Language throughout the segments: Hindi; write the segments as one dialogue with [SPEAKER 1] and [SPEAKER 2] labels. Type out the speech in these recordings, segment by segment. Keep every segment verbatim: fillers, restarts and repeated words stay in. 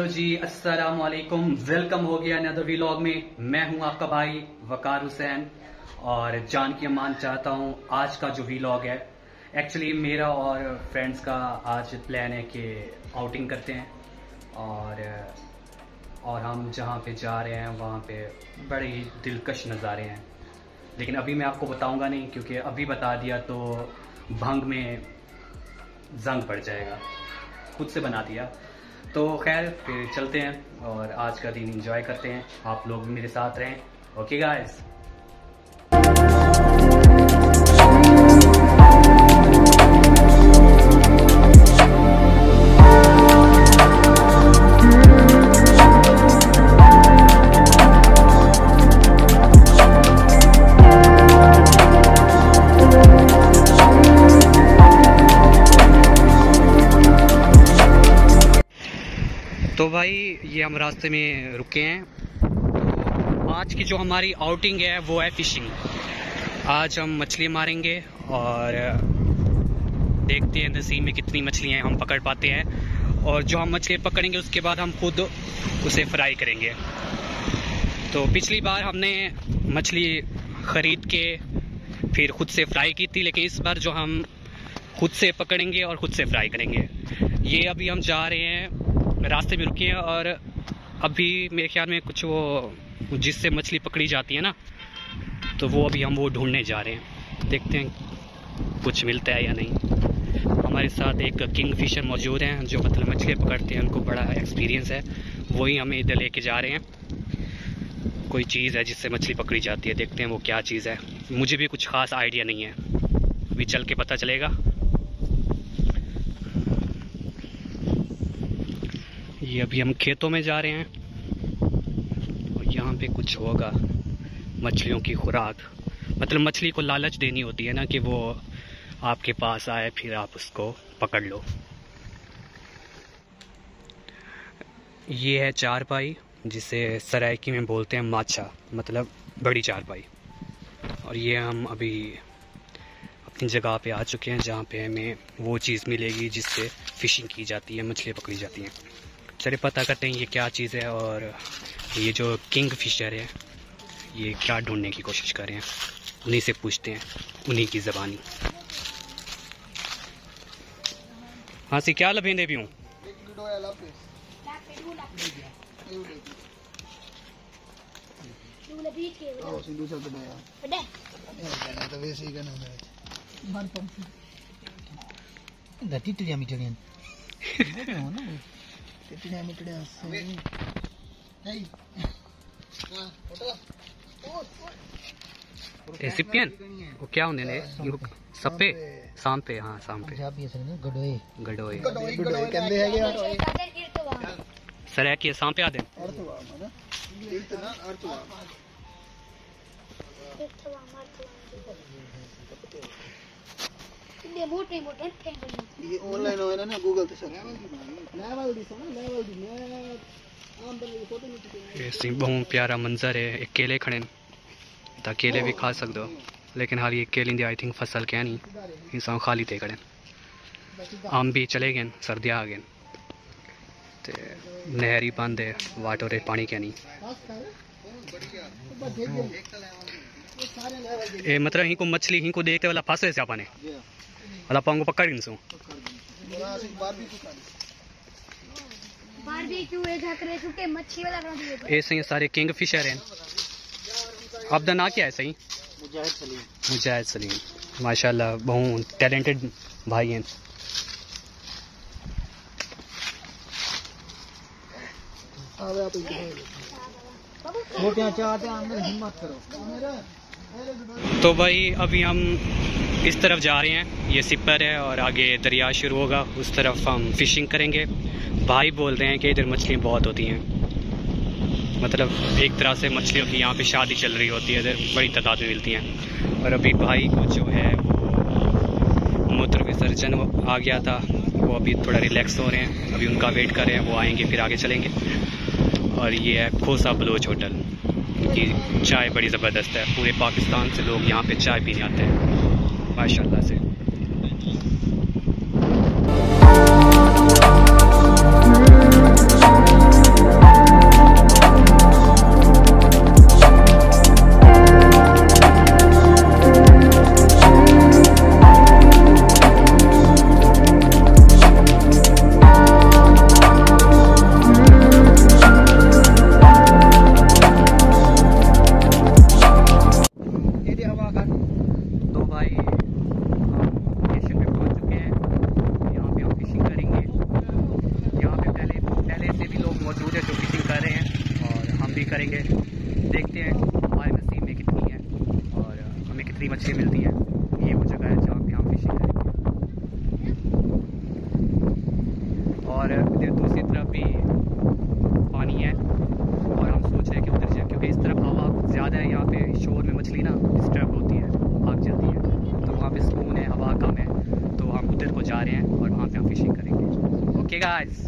[SPEAKER 1] जी, अस्सलाम वालेकुम। वेलकम हो गया अनदर व्लॉग में। मैं हूं आपका भाई वकार हुसैन और जान की अमान चाहता हूं। आज का जो व्लॉग है एक्चुअली मेरा और फ्रेंड्स का आज प्लान है कि आउटिंग करते हैं और और हम जहां पे जा रहे हैं वहां पे बड़े ही दिलकश नज़ारे हैं, लेकिन अभी मैं आपको बताऊंगा नहीं, क्योंकि अभी बता दिया तो भंग में जंग पड़ जाएगा। खुद से बना दिया तो खैर फिर चलते हैं और आज का दिन एंजॉय करते हैं। आप लोग भी मेरे साथ रहें। Okay guys. तो भाई ये हम रास्ते में रुके हैं। तो आज की जो हमारी आउटिंग है वो है फिशिंग। आज हम मछली मारेंगे और देखते हैं नसीब में कितनी मछलियाँ हम पकड़ पाते हैं, और जो हम मछली पकड़ेंगे उसके बाद हम खुद उसे फ्राई करेंगे। तो पिछली बार हमने मछली ख़रीद के फिर खुद से फ्राई की थी, लेकिन इस बार जो हम खुद से पकड़ेंगे और खुद से फ्राई करेंगे। ये अभी हम जा रहे हैं, रास्ते में रुके हैं और अभी मेरे ख्याल में कुछ वो जिससे मछली पकड़ी जाती है ना, तो वो अभी हम वो ढूंढने जा रहे हैं। देखते हैं कुछ मिलता है या नहीं। हमारे साथ एक किंग फिशर मौजूद हैं जो मतलब मछली पकड़ते हैं, उनको बड़ा एक्सपीरियंस है। वही हमें इधर लेके जा रहे हैं। कोई चीज़ है जिससे मछली पकड़ी जाती है, देखते हैं वो क्या चीज़ है। मुझे भी कुछ ख़ास आइडिया नहीं है, अभी चल के पता चलेगा। ये अभी हम खेतों में जा रहे हैं और यहाँ पे कुछ होगा मछलियों की खुराक। मतलब मछली को लालच देनी होती है ना कि वो आपके पास आए फिर आप उसको पकड़ लो। ये है चारपाई, जिसे सराइकी में बोलते हैं माछा, मतलब बड़ी चारपाई। और ये हम अभी अपनी जगह पे आ चुके हैं जहाँ पे हमें वो चीज़ मिलेगी जिससे फ़िशिंग की जाती है, मछली पकड़ी जाती हैं। चलिए पता करते हैं ये क्या चीज़ है, और ये जो किंग फिशर है ये क्या ढूंढने की कोशिश कर रहे हैं। उन्हीं से पूछते हैं, उन्हीं की ज़बानी। हाँ सी क्या लभेंदे भी हूँ। सिपियन वो क्या होने ने सप्पे सांपे। हाँ सांपे गडोए गडोए कहंदे हैगे सर है कि सांपे आदे। ये ऑनलाइन होना ना गूगल ते सर्च लेवल दी सोना लेवल दी मैं आम बने की फोटो नहीं। ये सिंह बहुत प्यारा मंजर है। एक केले खड़े ता केले भी खा सकते हो, लेकिन हाल ये केले दी आई थिंक फसल क्या नहीं, इंसान खाली थे खड़े। आम भी चले गए, सर्दियाँ आ गए ते नहरी बंद है, वाटर है पानी क्या नहीं। ए मतलब ही को मछली ही को देखते वाला फांसे से आपने वाला पांगो पकड़ इनसो बारबेक्यू है झकरे सुके मच्छी वाला रोटी है। ऐसे ही सारे किंग फिशर हैं। आपका नाम क्या है? सही मुजाहिद सलीम। मुजाहिद सलीम माशाल्लाह बहुत टैलेंटेड भाई हैं। तो भाई अभी हम इस तरफ जा रहे हैं, ये सिपर है और आगे दरिया शुरू होगा, उस तरफ हम फिशिंग करेंगे। भाई बोल रहे हैं कि इधर मछलियाँ बहुत होती हैं, मतलब एक तरह से मछलियों की यहाँ पे शादी चल रही होती है, इधर बड़ी तादाद में मिलती हैं। और अभी भाई को जो है वो मूत्र विसर्जन आ गया था, वो अभी थोड़ा रिलैक्स हो रहे हैं, अभी उनका वेट कर रहे हैं, वो आएंगे फिर आगे चलेंगे। और ये है खोसा बलोच होटल, की चाय बड़ी ज़बरदस्त है। पूरे पाकिस्तान से लोग यहाँ पे चाय पीने आते हैं माशाल्लाह से। मछली मिलती हैं। ये वो जगह है जहाँ पे हम फिशिंग करेंगे। और इधर दूसरी तरफ भी पानी है और हम सोच रहे हैं कि उधर जाए, क्योंकि इस तरफ हवा कुछ ज़्यादा है। यहाँ पे शोर में मछली ना डिस्टर्ब होती है, भाग जाती है, तो वहाँ पे सुकून है, हवा कम है, तो हम उधर को जा रहे हैं और वहाँ पे हम फिशिंग करेंगे। Okay guys.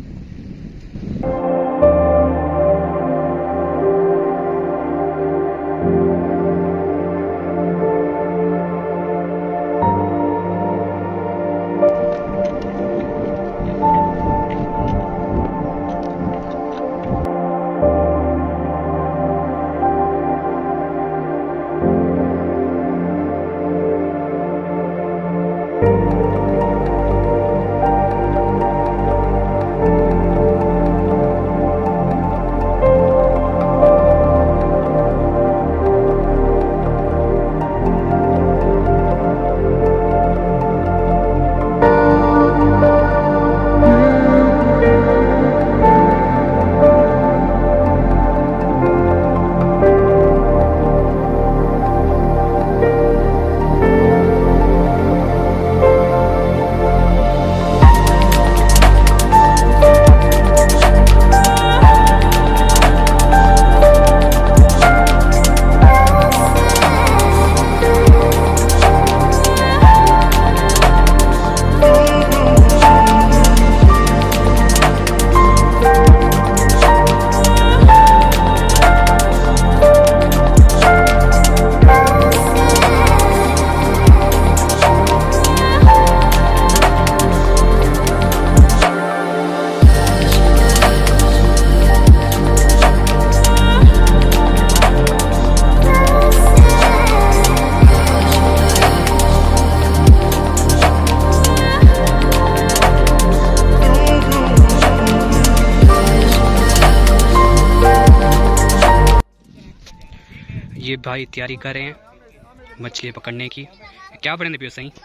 [SPEAKER 1] ये भाई तैयारी कर रहे हैं मछली पकड़ने की। क्या पढ़े पियो सही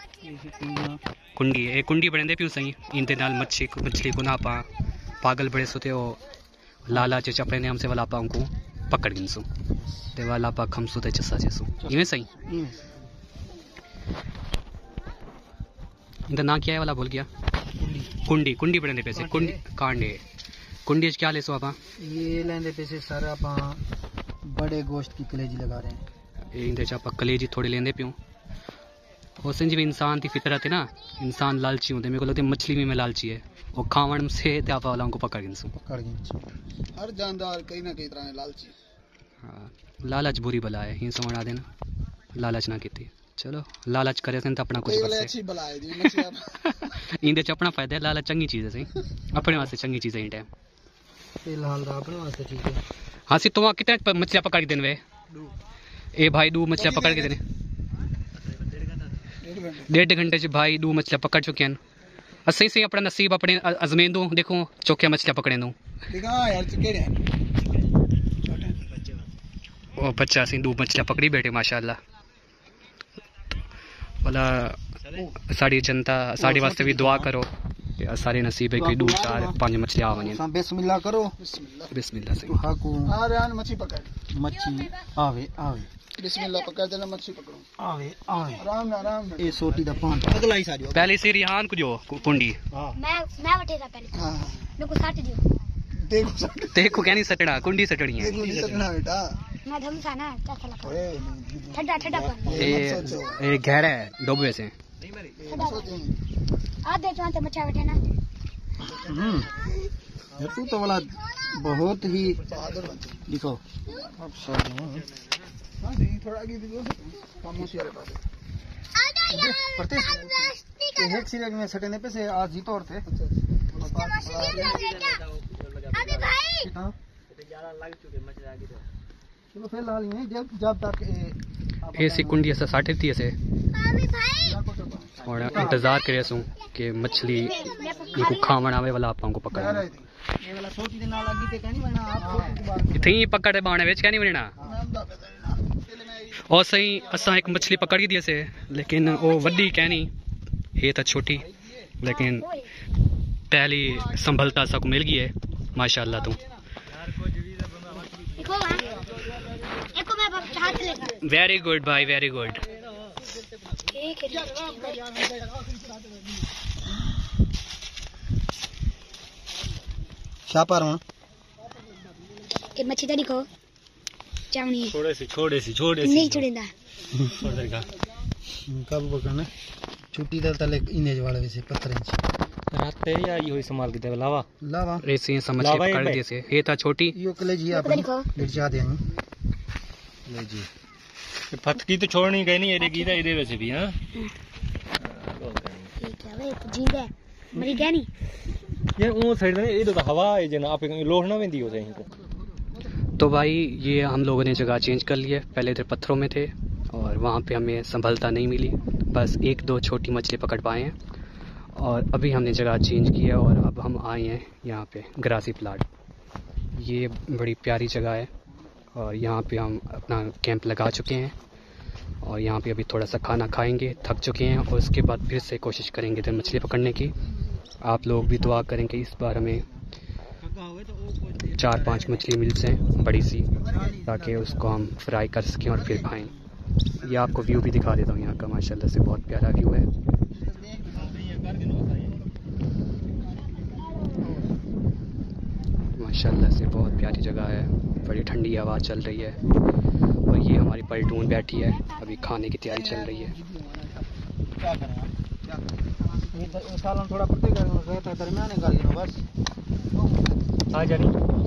[SPEAKER 1] कुंडी ए कुंडी पढ़े पियो सही इंदे नाल मच्छी मछली को ना पा पागल बड़े सोते हो लाला चे चपड़े हमसे वाला पा को पकड़ गिनसु ते वाला पा खमसु ते चसा जेसु इवे सही इंदा ना क्या है वाला बोल गया कुंडी कुंडी पढ़े पैसे कुंडी कांडे कुंडी क्या ले सो आपा
[SPEAKER 2] ये लेंदे पैसे सर आपा बड़े गोश्त की कलेजी लगा रहे हैं।
[SPEAKER 1] इंदे च आपा कलेजी थोड़ी लेंदे पियो और संजी भी इंसान की फितरत है ना, इंसान लालची होते। मेरे को लगता है मछली भी में लालची है और खावन से आप वाला को पकड़ गिनसु
[SPEAKER 2] पकड़ गिनसु हर जानदार कहीं ना कहीं तरह लालची।
[SPEAKER 1] हाँ लालच बुरी बला है, ये समझ आ देना लालच ना की। चलो लालच करे तो अपना कुछ
[SPEAKER 2] अच्छी बला है जी
[SPEAKER 1] इंदे च अपना फायदा है। लालच चंगी चीज है सही, अपने वास्ते चंगी चीज है। टाइम
[SPEAKER 2] फिलहाल अपने वास्ते ठीक है।
[SPEAKER 1] हाँ सी तुम कितने मछलियाँ पकड़ के देने वे ए भाई दो मछलियाँ पकड़ के देने डेढ़ घंटे से भाई दो मछलियाँ पकड़ चुके हैं। सही सही अपना नसीब अपने अजमें दो देखो चौकिया मछलियाँ पकड़े दो ओ बच्चा सी दो मछलियाँ पकड़ी बैठे माशाल्लाह। भला साड़ी जनता साड़ी वास्ते भी दुआ करो सारे नसीब है कि दो चार पांच मछलियां आवे।
[SPEAKER 2] बिस्मिल्लाह करो
[SPEAKER 1] बिस्मिल्लाह से
[SPEAKER 2] हाकू अरे आन मच्छी पकड़ मच्छी आवे आवे बिस्मिल्लाह पकड़ देना मच्छी पकड़ो आवे आवे आराम ना आराम ना ए सोटी दा पान अगला ही सारियो
[SPEAKER 1] पहले से रिहान को जो कुंडी
[SPEAKER 2] मैं मैं बैठे था पहले हां मेरे को साट दियो देखो
[SPEAKER 1] देखो क्या नहीं सटड़ा कुंडी सटड़ी है
[SPEAKER 2] देखो नहीं सटना बेटा
[SPEAKER 3] मैं धमसा ना कैसा लगा ठंडा ठंडा पानी
[SPEAKER 1] ए ए गहरा है डोबे से
[SPEAKER 3] आधे तो मच्छा बैठे ना।
[SPEAKER 2] हम्म यार तू तो वाला बहुत ही दिखो अब सॉरी हां जी थोड़ा आगे दिखो खामोशी वाले पास आ जा यार प्रत्येक एक सिरक में सटने पे से आज जीतो और थे।
[SPEAKER 3] अबे भाई
[SPEAKER 2] हां ग्यारह लग चुके मछली आगे तो चलो फिलहाल नहीं जब जब तक
[SPEAKER 1] ए सी कुंडी ऐसा साटे थी ऐसे
[SPEAKER 3] अबे भाई
[SPEAKER 1] और इंतजार करे सु कि मछली इनको खावन आवे वाला आपको पकड़
[SPEAKER 2] ये वाला छोटी दिन ना लगी ते कहनी बना आप छोटी की बात
[SPEAKER 1] इथई पकड़े बाणे विच क्या नहीं बनना। और सही असा एक मछली पकड़ के दिए से लेकिन वो वड्डी कहनी ये तो छोटी लेकिन पहली संभलता सा को मिल गई है माशाल्लाह। तू वेरी गुड भाई वेरी गुड।
[SPEAKER 3] एक
[SPEAKER 2] शापर हूं
[SPEAKER 3] के मच्छी तड़ी को चावनी
[SPEAKER 4] छोड़े सी छोड़े सी छोड़े सी
[SPEAKER 3] नहीं छोड़ेंदा
[SPEAKER 4] छोड़ देगा
[SPEAKER 2] कब पकड़ना छुट्टी दल तले इनेज वाले वैसे पत्थर इंच
[SPEAKER 4] रात है या यो इस्तेमाल करते लावा
[SPEAKER 2] लावा
[SPEAKER 1] ऐसे ही समझ के पकड़ दिए से ये था छोटी
[SPEAKER 2] यो कलेजी आप लिरचा देनी
[SPEAKER 4] ले जी फटकी तो छोड़नी कहीं नहीं ये गीता इधर वैसे भी हां
[SPEAKER 3] ठीक है वे जी दे मरी गया नहीं
[SPEAKER 4] ये वो साइड में ये तो हवा है जना आप लोहना में दी हो सही को।
[SPEAKER 1] तो भाई ये हम लोगों ने जगह चेंज कर ली है। पहले इधर पत्थरों में थे और वहाँ पे हमें संभलता नहीं मिली, बस एक दो छोटी मछली पकड़ पाए हैं। और अभी हमने जगह चेंज की है और अब हम आए हैं यहाँ पे ग्रासी प्लाट। ये बड़ी प्यारी जगह है और यहाँ पे हम अपना कैंप लगा चुके हैं और यहाँ पे अभी थोड़ा सा खाना खाएंगे, थक चुके हैं और उसके बाद फिर से कोशिश करेंगे इधर मछली पकड़ने की। आप लोग भी दुआ करेंगे इस बार हमें चार पांच मछली मिल जाए बड़ी सी, ताकि उसको हम फ्राई कर सकें और फिर खाएं। ये आपको व्यू भी दिखा देता हूँ यहाँ का, माशाल्लाह से बहुत प्यारा व्यू है। माशाल्लाह से बहुत प्यारी जगह है, बड़ी ठंडी हवा चल रही है और ये हमारी पलटून बैठी है, अभी खाने की तैयारी चल रही है।
[SPEAKER 2] क्या करें ये सालन थोड़ा पत्ते कर रहता दरमियान कर देना बस
[SPEAKER 4] आ जानी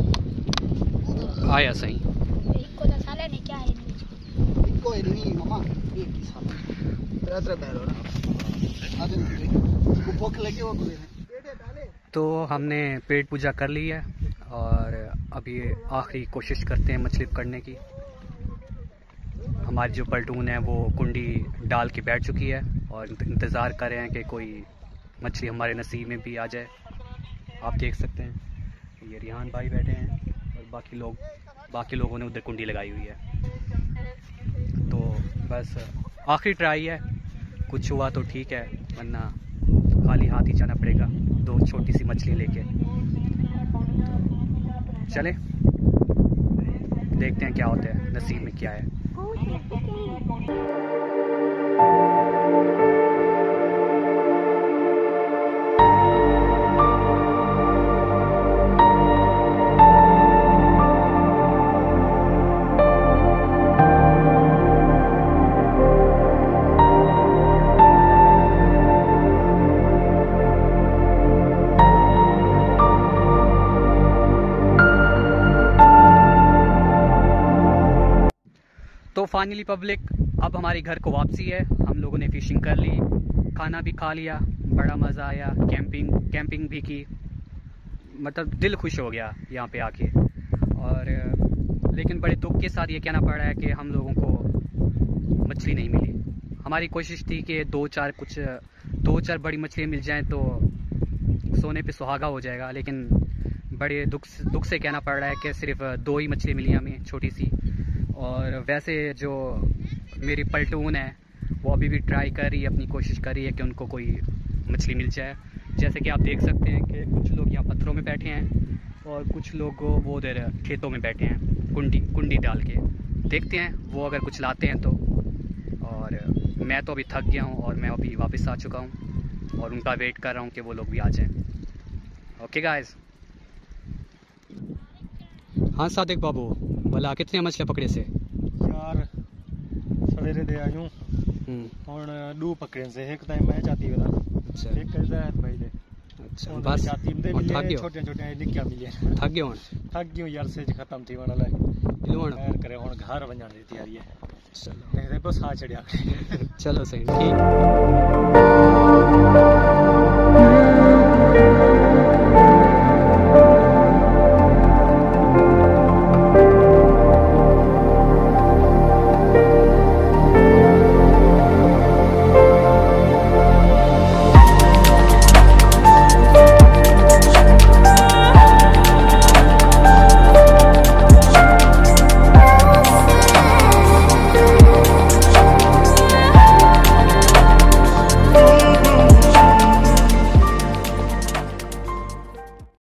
[SPEAKER 1] आया सही
[SPEAKER 3] इको दा साले ने क्या है
[SPEAKER 2] इको है नहीं मामा एक ही साल रात रात बैठो ना आज नहीं को भूख लगी वो को
[SPEAKER 1] तो हमने पेट पूजा कर ली है और अभी आखिरी कोशिश करते हैं मछली पकड़ने की। हमारी जो पलटून है वो कुंडी डाल के बैठ चुकी है और इंतज़ार कर रहे हैं कि कोई मछली हमारे नसीब में भी आ जाए। आप देख सकते हैं ये रिहान भाई बैठे हैं और बाकी लोग बाकी लोगों ने उधर कुंडी लगाई हुई है। तो बस आखिरी ट्राई है, कुछ हुआ तो ठीक है, वरना खाली हाथ ही जाना पड़ेगा दो छोटी सी मछली लेके। चले देखते हैं क्या होता है, नसीब में क्या है। तो फाइनली पब्लिक अब हमारे घर को वापसी है। हम लोगों ने फ़िशिंग कर ली, खाना भी खा लिया, बड़ा मज़ा आया, कैंपिंग कैंपिंग भी की, मतलब दिल खुश हो गया यहाँ पे आके। और लेकिन बड़े दुख के साथ ये कहना पड़ रहा है कि हम लोगों को मछली नहीं मिली। हमारी कोशिश थी कि दो चार कुछ दो चार बड़ी मछली मिल जाएं तो सोने पे सुहागा हो जाएगा, लेकिन बड़े दुख दुख से कहना पड़ रहा है कि सिर्फ दो ही मछली मिली हमें, छोटी सी। और वैसे जो मेरी पलटून है वो अभी भी ट्राई कर रही है, अपनी कोशिश कर रही है कि उनको कोई मछली मिल जाए। जैसे कि आप देख सकते हैं कि कुछ लोग यहाँ पत्थरों में बैठे हैं और कुछ लोग वो उधर खेतों में बैठे हैं कुंडी कुंडी डाल के। देखते हैं वो अगर कुछ लाते हैं तो। और मैं तो अभी थक गया हूँ और मैं अभी वापस आ चुका हूँ और उनका वेट कर रहा हूँ कि वो लोग भी आ जाएँ। Okay guys. हाँ सादिक बाबू बोला कितने मछलियाँ पकड़े से?
[SPEAKER 4] यार सवेरे दे आयू हुन दो पकड़े से, एक टाइम मैं जाती वाला
[SPEAKER 1] अच्छा
[SPEAKER 4] एक करदा है भाई दे।
[SPEAKER 1] अच्छा बस
[SPEAKER 4] जाती दे
[SPEAKER 1] और थक गयो?
[SPEAKER 4] छोटे छोटे निक्का मिले
[SPEAKER 1] थक गयो हुन?
[SPEAKER 4] थक गयो यार, से खत्म थी वाला ले
[SPEAKER 1] हुन
[SPEAKER 4] खैर करे हुन घर वणन दी तैयारी है।
[SPEAKER 1] चलो
[SPEAKER 4] नहीं बस आ चढ़िया
[SPEAKER 1] चलो सही ठीक।